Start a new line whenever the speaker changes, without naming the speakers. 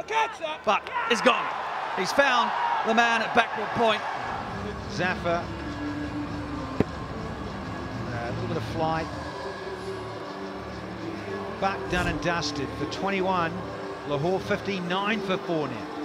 but it's gone. He's found the man at backward point.
Zafar, a little bit of flight. Back done and dusted for 21. Lahore 59 for 4 now.